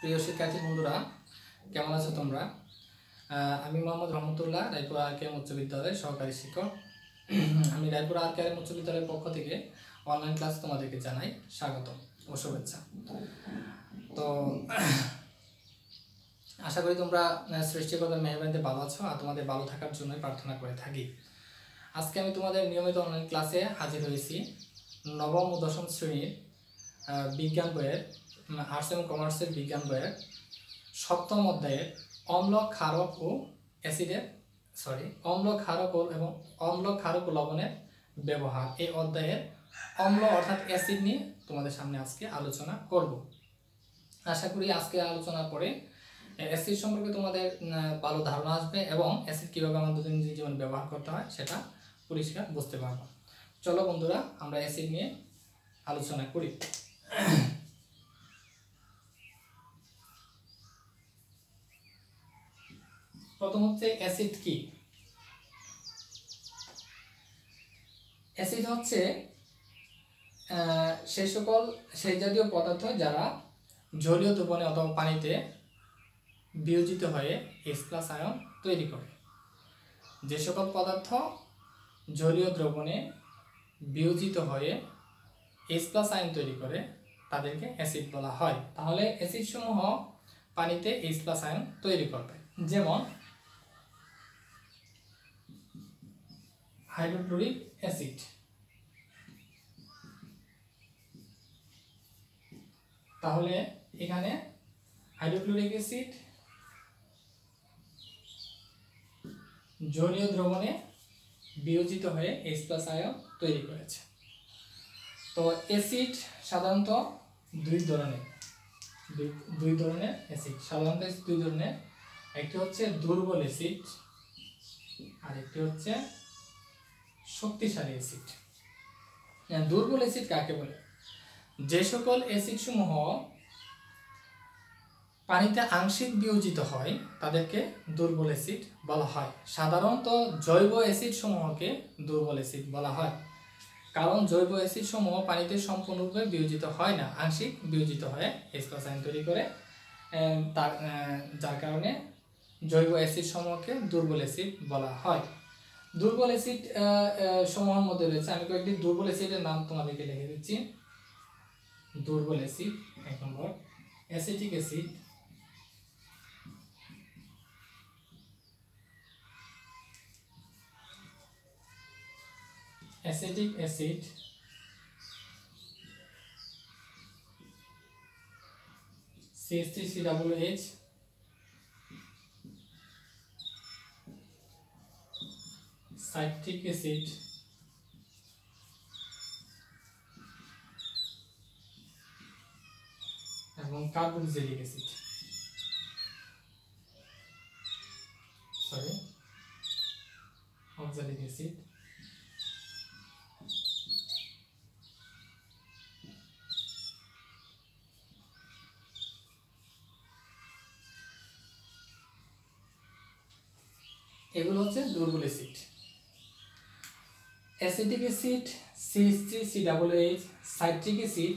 প্রিয় শিক্ষার্থী বন্ধুরা, কেমন আছো তোমরা? আমি মোহাম্মদ রহমতুল্লাহ, রায়পুর আর.কে.এম উচ্চ বিদ্যালয়ের সহকারী শিক্ষক। আমি রায়পুর আর.কে.এম উচ্চ বিদ্যালয়ের পক্ষ থেকে অনলাইন ক্লাস তোমাদেরকে জানাই স্বাগত ও শুভেচ্ছা। তো আশা করি তোমরা সৃষ্টিকর্তার মেহেরবানিতে ভালো আছো আর তোমাদের ভালো থাকার জন্যই প্রার্থনা করে থাকি। আজকে আমি তোমাদের নিয়মিত অনলাইন ক্লাসে হাজির হয়েছি। নবম ও দশম শ্রেণীর বিজ্ঞান বইয়ের আর্টস এবং কমার্সের বিজ্ঞান বইয়ের সপ্তম অধ্যায়ের অম্ল ক্ষারক ও অ্যাসিডের অম্ল ক্ষারক এবং অম্ল ক্ষারক ও লবণের ব্যবহার, এই অধ্যায়ের অম্ল অর্থাৎ অ্যাসিড নিয়ে তোমাদের সামনে আজকে আলোচনা করব। আশা করি আজকে আলোচনার পরে অ্যাসিড সম্পর্কে তোমাদের ভালো ধারণা আসবে এবং অ্যাসিড কীভাবে আমাদের দৈনন্দিন জীবনে ব্যবহার করতে হয় সেটা পরিষ্কার বুঝতে পারবো। চলো বন্ধুরা, আমরা অ্যাসিড নিয়ে আলোচনা করি। প্রথম হচ্ছে অ্যাসিড কি? অ্যাসিড হচ্ছে সেই জাতীয় পদার্থ যারা জলীয় দ্রবণে অথবা পানিতে বিয়োজিত হয়ে H+ আয়ন তৈরি করে। যে সকল পদার্থ জলীয় দ্রবণে বিয়োজিত হয়ে H+ আয়ন তৈরি করে তাদেরকে অ্যাসিড বলা হয়। তাহলে অ্যাসিড সমূহ পানিতে H+ আয়ন তৈরি করবে, যেমন হাইড্রোক্লোরিক অ্যাসিড। তাহলে এখানে হাইড্রোক্লোরিক অ্যাসিড জলীয় দ্রবণে বিয়োজিত হয়ে H+ আয়ন তৈরি করেছে। তো অ্যাসিড সাধারণত দুই ধরনের অ্যাসিড, সাধারণত দুই ধরনের। একটি হচ্ছে দুর্বল অ্যাসিড আর একটি হচ্ছে শক্তিশালী অ্যাসিড। দুর্বল অ্যাসিড কাকে বলে? যে সকল অ্যাসিড সমূহ পানিতে আংশিক বিয়োজিত হয় তাদেরকে দুর্বল অ্যাসিড বলা হয়। সাধারণত জৈব অ্যাসিড সমূহকে দুর্বল অ্যাসিড বলা হয়, কারণ জৈব অ্যাসিড সমূহ পানিতে সম্পূর্ণরূপে বিয়োজিত হয় না, আংশিক বিয়োজিত হয়ে H+ আয়ন তৈরি করে, যার কারণে জৈব অ্যাসিড সমূহকে দুর্বল অ্যাসিড বলা হয়। দুর্বল অ্যাসিড সমূহের মধ্যে রয়েছে, আমি কয়েকটি দুর্বল অ্যাসিডের নাম তোমাদেরকে লিখে দিচ্ছি। দুর্বল অ্যাসিড, 1 নম্বর acetic acid, acetic acid, CH3COOH, citric acid, এবং কার্বক্সিলিক অ্যাসিড, অক্সালিক অ্যাসিড। এগুলো হচ্ছে দুর্বল acid. Acetic acid CH3COOH, citric acid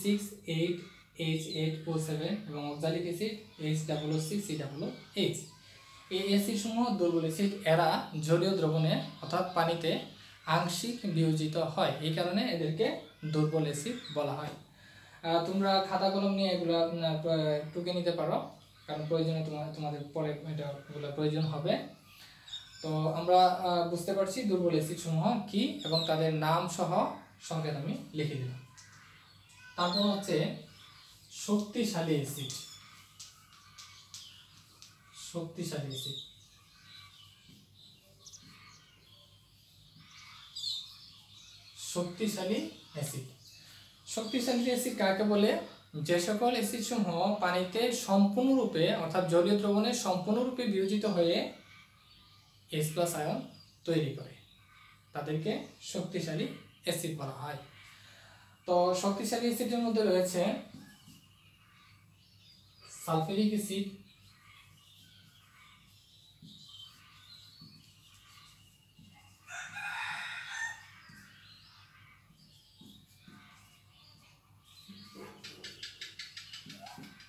C6H8OH এবং অক্সালিক অ্যাসিড H6COOH। এই অ্যাসিড সমূহ দুর্বল অ্যাসিড। এরা জলীয় দ্রবণে অর্থাৎ পানিতে আংশিক বিয়োজিত হয়, এই কারণে এদেরকে দুর্বল অ্যাসিড বলা হয়। তোমরা খাতা কলম নিয়ে এগুলো টুকে নিতে পারো, কারণ প্রয়োজনে তোমাদের পরে এগুলো প্রয়োজন হবে। তো আমরা বুঝতে পারছি দুর্বল অ্যাসিড সমূহ কি এবং তাদের নাম সহ সংকেত আমি লিখে দিলাম। তারপর হচ্ছে শক্তিশালী অ্যাসিড। শক্তিশালী অ্যাসিড, শক্তিশালী অ্যাসিড। শক্তিশালী অ্যাসিড কাকে বলে? যে সকল অ্যাসিড সমূহ পানিতে সম্পূর্ণরূপে অর্থাৎ জলীয় দ্রবণে সম্পূর্ণরূপে বিয়োজিত হয়ে H+ আয়ন তৈরি করে তাদেরকে শক্তিশালী অ্যাসিড বলা হয়। তো শক্তিশালী অ্যাসিডের মধ্যে রয়েছে সালফিউরিক অ্যাসিড,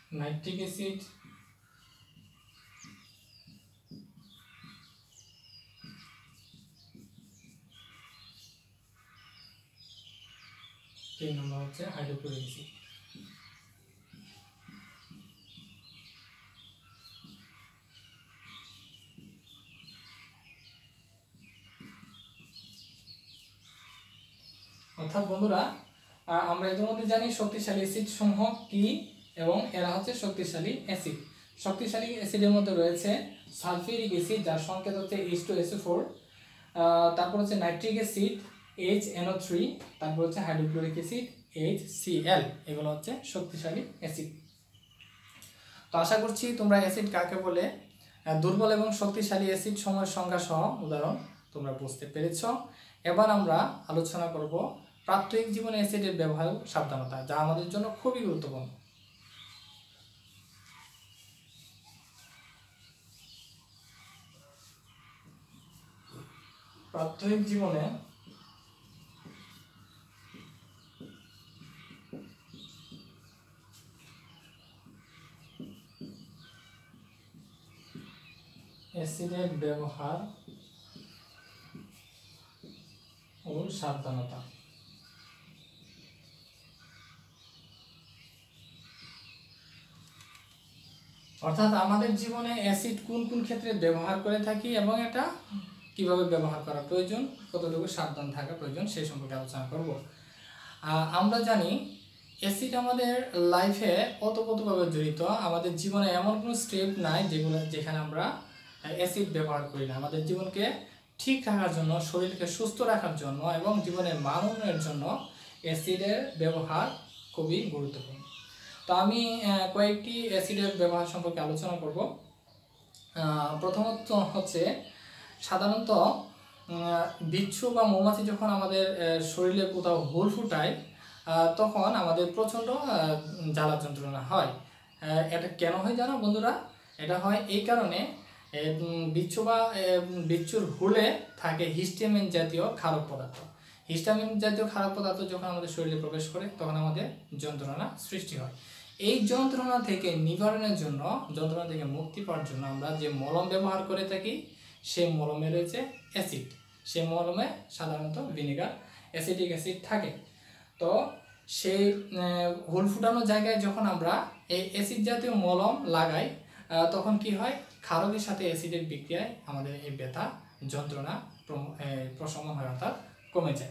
নাইট্রিক অ্যাসিড, তিন নম্বর হচ্ছে হাইড্রোক্লোরিক অ্যাসিড। অর্থাৎ বন্ধুরা আমরা ইতিমধ্যে জানি শক্তিশালী অ্যাসিড সমূহ কি এবং এরা হচ্ছে শক্তিশালী অ্যাসিড। শক্তিশালী অ্যাসিডের মধ্যে রয়েছে সালফিউরিক অ্যাসিড যার সংকেত হচ্ছে H2SO4, তারপর হচ্ছে নাইট্রিক অ্যাসিড HNO3, তারপর হচ্ছে হাইড্রোক্লোরিক অ্যাসিড HCl। এগুলো হচ্ছে শক্তিশালী অ্যাসিড। তো আশা করছি তোমরা অ্যাসিড কাকে বলে, দুর্বল এবং শক্তিশালী অ্যাসিড সমূহের সংজ্ঞা সহ উদাহরণ তোমরা বুঝতে পেরেছ। এবার আমরা আলোচনা করব প্রাত্যহিক জীবনে অ্যাসিডের ব্যবহার সাবধানতা, যা আমাদের জন্য খুবই গুরুত্বপূর্ণ। প্রাত্যহিক জীবনে অ্যাসিডের ব্যবহার ও সাবধানতা। অর্থাৎ আমাদের জীবনে অ্যাসিড কোন কোন ক্ষেত্রে ব্যবহার করে থাকি এবং এটা কিভাবে ব্যবহার করা প্রয়োজন, কতটুকু সাবধান থাকা প্রয়োজন সেই সম্পর্কে আলোচনা করব। আমরা জানি অ্যাসিড আমাদের লাইফে ওতপ্রোতভাবে জড়িত। আমাদের জীবনে এমন কোনো স্টেপ নাই যেখানে আমরা অ্যাসিড ব্যবহার করি না। আমাদের জীবনকে ঠিক রাখার জন্য, শরীরকে সুস্থ রাখার জন্য এবং জীবনের মান উন্নয়নের জন্য অ্যাসিডের ব্যবহার খুবই গুরুত্বপূর্ণ। তো আমি কয়েকটি অ্যাসিডের ব্যবহার সম্পর্কে আলোচনা করব। প্রথমত হচ্ছে সাধারণত বিচ্ছু বা মৌমাছি যখন আমাদের শরীরে কোথাও হুল ফুটায় তখন আমাদের প্রচণ্ড জ্বালা যন্ত্রণা হয়। এটা কেন হয় জানো বন্ধুরা? এটা হয় এই কারণে বিচ্ছু বা বিচ্ছুর হুলে থাকে হিস্টামিন জাতীয় ক্ষারক পদার্থ। হিস্টামিন জাতীয় ক্ষারক পদার্থ যখন আমাদের শরীরে প্রবেশ করে তখন আমাদের যন্ত্রণা সৃষ্টি হয়। এই যন্ত্রণা থেকে নিবারণের জন্য, যন্ত্রণা থেকে মুক্তি পাওয়ার জন্য আমরা যে মলম ব্যবহার করে থাকি সেই মলমে রয়েছে অ্যাসিড। সেই মলমে সাধারণত ভিনেগার, অ্যাসিটিক অ্যাসিড থাকে। তো সেই হুল ফুটানো জায়গায় যখন আমরা এই অ্যাসিড জাতীয় মলম লাগাই তখন কি হয়, ক্ষারকের সাথে অ্যাসিডের বিক্রিয়ায় আমাদের এই ব্যথা যন্ত্রণা প্রশমন হয়, অর্থাৎ কমে যায়।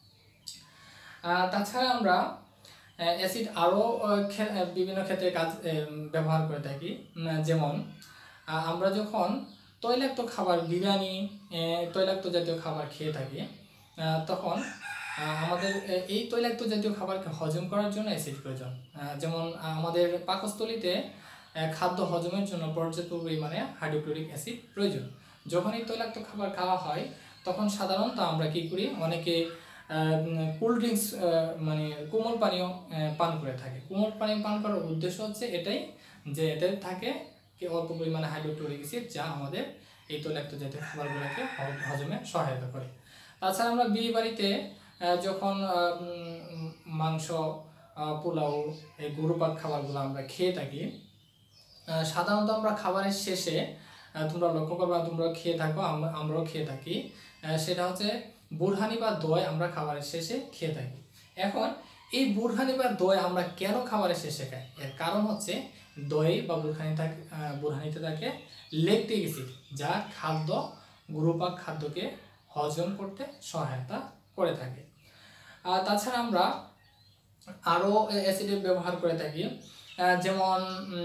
তাছাড়া আমরা অ্যাসিড আরও বিভিন্ন ক্ষেত্রে কাজ ব্যবহার করে থাকি। যেমন আমরা যখন তৈলাক্ত খাবার, বিরিয়ানি, তৈলাক্ত জাতীয় খাবার খেয়ে থাকি তখন আমাদের এই তৈলাক্ত জাতীয় খাবারকে হজম করার জন্য অ্যাসিড প্রয়োজন। যেমন আমাদের পাকস্থলীতে খাদ্য হজমের জন্য পর্যাপ্ত পরিমাণে হাইড্রোক্লোরিক অ্যাসিড প্রয়োজন। যখন এই তৈলাক্ত খাবার খাওয়া হয় তখন সাধারণত আমরা কী করি, অনেকে কোল্ড ড্রিঙ্কস মানে কোমল পানীয় পান করে থাকে। কোমল পানীয় পান করার উদ্দেশ্য হচ্ছে এটাই যে এতে থাকে অল্প পরিমাণে হাইড্রোক্লোরিক অ্যাসিড, যা আমাদের এই তৈলাক্ত জাতীয় খাবারগুলোকে হজমে সহায়তা করে। তাছাড়া আমরা বিয়ে বাড়িতে যখন মাংস, পোলাও, এই গরুপাক খাবারগুলো আমরা খেয়ে থাকি, সাধারণত আমরা খাবারের শেষে, তোমরা লক্ষ্য করবা, তোমরা খেয়ে থাকো, আমরাও খেয়ে থাকি, সেটা হচ্ছে বুরহানি বা দই আমরা খাবারের শেষে খেয়ে থাকি। এখন এই বুরহানি বা দই আমরা কেন খাবারের শেষে খাই? এর কারণ হচ্ছে দই বা বুরহানিতে থাকে ল্যাকটিক অ্যাসিড, যা গরুপাক খাদ্যকে হজম করতে সহায়তা করে থাকে। তাছাড়া আমরা আরও অ্যাসিডের ব্যবহার করে থাকি, যেমন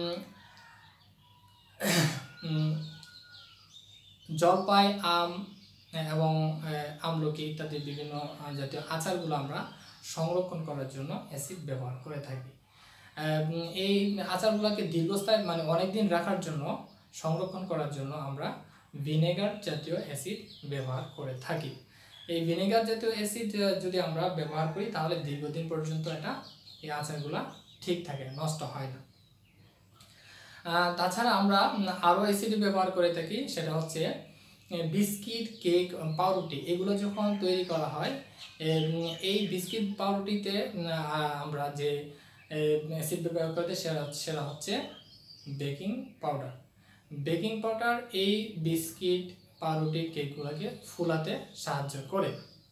জলপাই, আম এবং আমলকি ইত্যাদি বিভিন্ন জাতীয় আচারগুলো আমরা সংরক্ষণ করার জন্য অ্যাসিড ব্যবহার করে থাকি। এই আচারগুলোকে দীর্ঘস্থায়ী মানে অনেক দিন রাখার জন্য, সংরক্ষণ করার জন্য আমরা ভিনেগার জাতীয় অ্যাসিড ব্যবহার করে থাকি। এই ভিনেগার জাতীয় অ্যাসিড যদি আমরা ব্যবহার করি তাহলে দীর্ঘদিন পর্যন্ত এই আচারগুলো ঠিক থাকে, নষ্ট হয় না। তাছাড়া আমরা আরও অ্যাসিড ব্যবহার করে থাকি, সেটা হচ্ছে বিস্কিট, কেক, পাউরুটি, এগুলো যখন তৈরি করা হয় এই বিস্কিট পাউরুটিতে আমরা যে অ্যাসিড ব্যবহার করতে সেটা হচ্ছে বেকিং পাউডার। বেকিং পাউডার এই বিস্কিট, পাউরুটি, কেকগুলোকে ফুলাতে সাহায্য করে।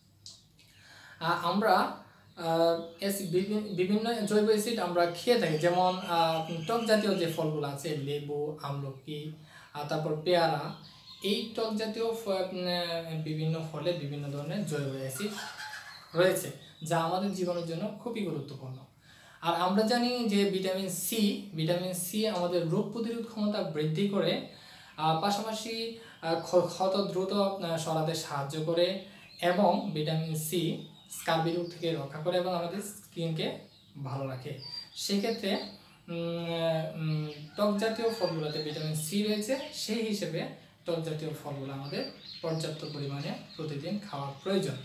আমরা বিভিন্ন জৈব অ্যাসিড আমরা খেয়ে থাকি, যেমন টক জাতীয় যে ফলগুলো আছে, লেবু, আমলকি, তারপর পেয়ারা, এই টক জাতীয় বিভিন্ন ফলে বিভিন্ন ধরনের জৈব অ্যাসিড রয়েছে, যা আমাদের জীবনের জন্য খুবই গুরুত্বপূর্ণ। আর আমরা জানি যে ভিটামিন সি আমাদের রোগ প্রতিরোধ ক্ষমতা বৃদ্ধি করে, পাশাপাশি ক্ষত দ্রুত সরাতে সাহায্য করে, এবং ভিটামিন সি স্কার্বি রোগ থেকে রক্ষা করে এবং আমাদের স্কিনকে ভালো রাখে। সেক্ষেত্রে টক জাতীয় ফলগুলোতে ভিটামিন সি রয়েছে, সেই হিসেবে টক জাতীয় ফলগুলো আমাদের পর্যাপ্ত পরিমাণে প্রতিদিন খাওয়া প্রয়োজন।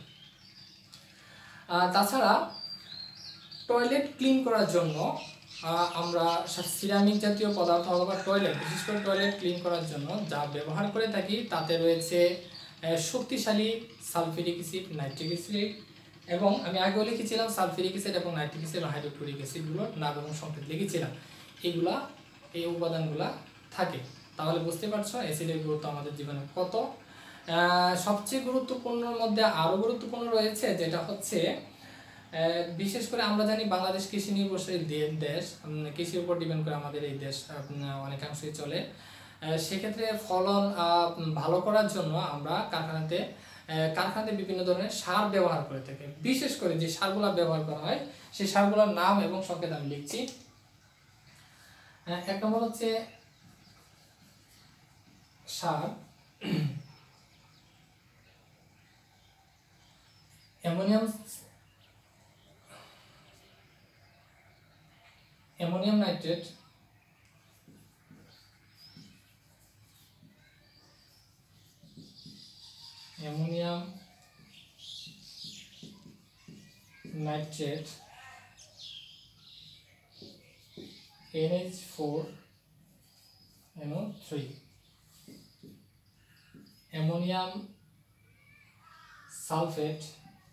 তাছাড়া টয়লেট ক্লিন করার জন্য আমরা সিরামিক জাতীয় পদার্থ অথবা টয়লেট, বিশেষ করে টয়লেট ক্লিন করার জন্য যা ব্যবহার করে থাকি, তাতে রয়েছে শক্তিশালী সালফিউরিক অ্যাসিড, নাইট্রিক অ্যাসিড, এবং আমি আগেও লিখেছিলাম সালফিউরিক অ্যাসিড এবং নাইট্রিক অ্যাসিড এবং হাইড্রোক্লোরিক অ্যাসিডগুলোর নাম এবং সংকেত লিখেছিলাম। এই উপাদানগুলা থাকে, তাহলে বুঝতে পারছো অ্যাসিডের গুরুত্ব আমাদের জীবনে কত। সবচেয়ে গুরুত্বপূর্ণর মধ্যে আরও গুরুত্বপূর্ণ রয়েছে, যেটা হচ্ছে বিশেষ করে আমরা জানি বাংলাদেশ কৃষি নির্ভরশীল দেশ, কৃষির উপর ডিপেন্ড করে আমাদের এই দেশ অনেকাংশই চলে। সেক্ষেত্রে ফলন ভালো করার জন্য আমরা কারখানাতে বিভিন্ন ধরনের সার ব্যবহার করে থাকি। বিশেষ করে যে সারগুলো ব্যবহার করা হয়, সেই সারগুলোর নাম এবং সংকেত আমি লিখছি। এক নম্বর হচ্ছে সার ammonium nitrate, NH4NO3, ammonium sulphate,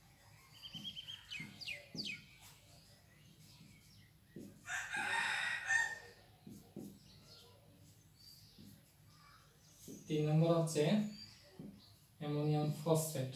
তিন নম্বর হচ্ছে অ্যামোনিয়াম ফসফেট।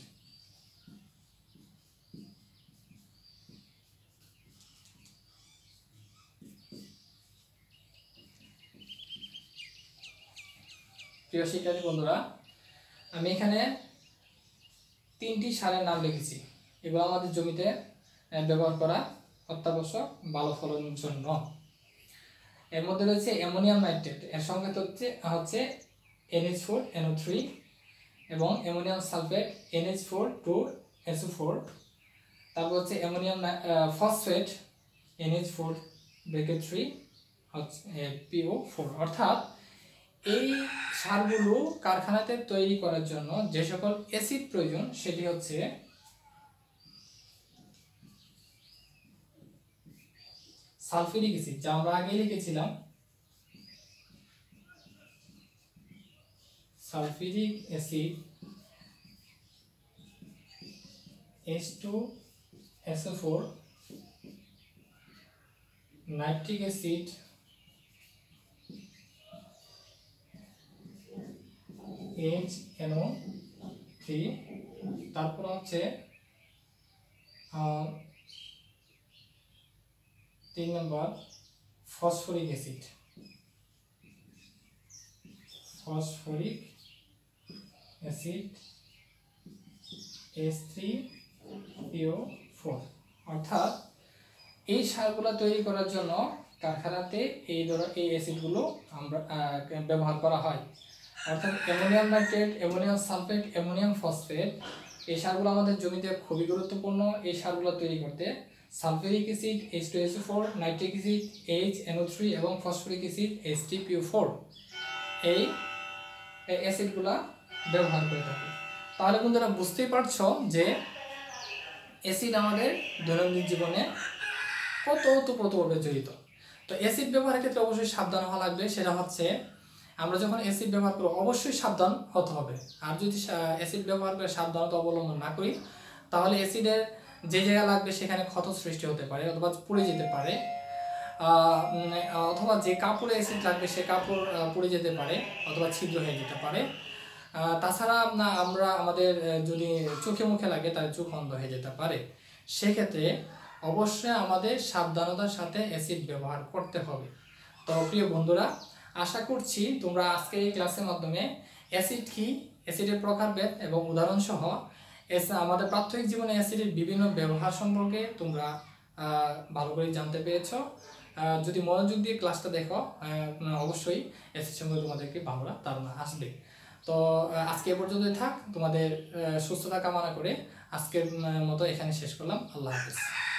প্রিয় শিক্ষার্থী বন্ধুরা, আমি এখানে 3টি সারের নাম লিখেছি। এগুলো আমাদের জমিতে ব্যবহার করা অত্যাবশ্যক ভালো ফলনের জন্য। এর মধ্যে রয়েছে অ্যামোনিয়াম নাইট্রেট, এর সংকেত হচ্ছে NH4NO3, এবং অ্যামোনিয়াম সালফেট NH4 তারপর হচ্ছে অ্যামোনিয়াম ফসফেট NH4 PO4। অর্থাৎ এই সারগুলো কারখানাতে তৈরি করার জন্য যে সকল অ্যাসিড প্রয়োজন, সেটি হচ্ছে সালফিউরিক অ্যাসিড, যা আমরা আগে লিখেছিলাম, sulphuric acid H2SO4, nitric acid HNO3, তারপর হচ্ছে 3 নম্বর ফসফরিক অ্যাসিড, H3PO4। অর্থাৎ এই সারগুলো তৈরি করার জন্য কারখানাতে এই অ্যাসিডগুলো আমরা ব্যবহার করা হয়। অর্থাৎ ammonium nitrate, ammonium sulphate, ammonium phosphate, এই সারগুলো আমাদের জমিতে খুবই গুরুত্বপূর্ণ। এই সারগুলো তৈরি করতে sulphuric acid H2SO4, nitric acid HNO3 এবং ফসফরিক অ্যাসিড H3PO4, এই অ্যাসিডগুলো ব্যবহার করে থাকি। তাহলে বন্ধুরা বুঝতেই পারছো যে অ্যাসিড আমাদের দৈনন্দিন জীবনে কত ওতপ্রোতভাবে জড়িত। তো অ্যাসিড ব্যবহারের ক্ষেত্রে অবশ্যই সাবধান হওয়া লাগবে। সেটা হচ্ছে আমরা যখন অ্যাসিড ব্যবহার করব অবশ্যই সাবধান হতে হবে। আর যদি অ্যাসিড ব্যবহার করে সাবধানতা অবলম্বন না করি, তাহলে অ্যাসিডের যে জায়গা লাগবে সেখানে ক্ষত সৃষ্টি হতে পারে অথবা পুড়ে যেতে পারে। অথবা যে কাপড়ে অ্যাসিড লাগবে সে কাপড় পুড়ে যেতে পারে অথবা ছিদ্র হয়ে যেতে পারে। তাছাড়া আমরা আমাদের যদি চোখে মুখে লাগে তাহলে চোখ অন্ধ হয়ে যেতে পারে। সেক্ষেত্রে অবশ্যই আমাদের সাবধানতার সাথে অ্যাসিড ব্যবহার করতে হবে। তো প্রিয় বন্ধুরা, আশা করছি তোমরা আজকের এই ক্লাসের মাধ্যমে অ্যাসিড কি, অ্যাসিডের প্রকারভেদ এবং উদাহরণ সহ আমাদের প্রাথমিক জীবনে অ্যাসিডের বিভিন্ন ব্যবহার সম্পর্কে তোমরা ভালো করে জানতে পেরেছো। যদি মনোযোগ দিয়ে ক্লাসটা দেখো অবশ্যই অ্যাসিড সম্পর্কে তোমাদেরকে ভালো ধারণা আসবে। তো আজকে এ পর্যন্তই থাক। তোমাদের সুস্থতা কামনা করে আজকের মতো এখানে শেষ করলাম। আল্লাহ হাফেজ।